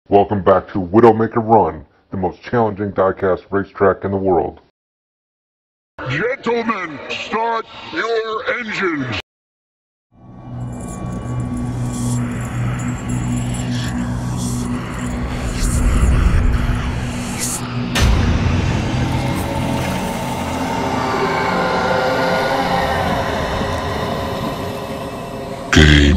Welcome back to Widowmaker Run, the most challenging diecast racetrack in the world. Gentlemen, start your engines! Game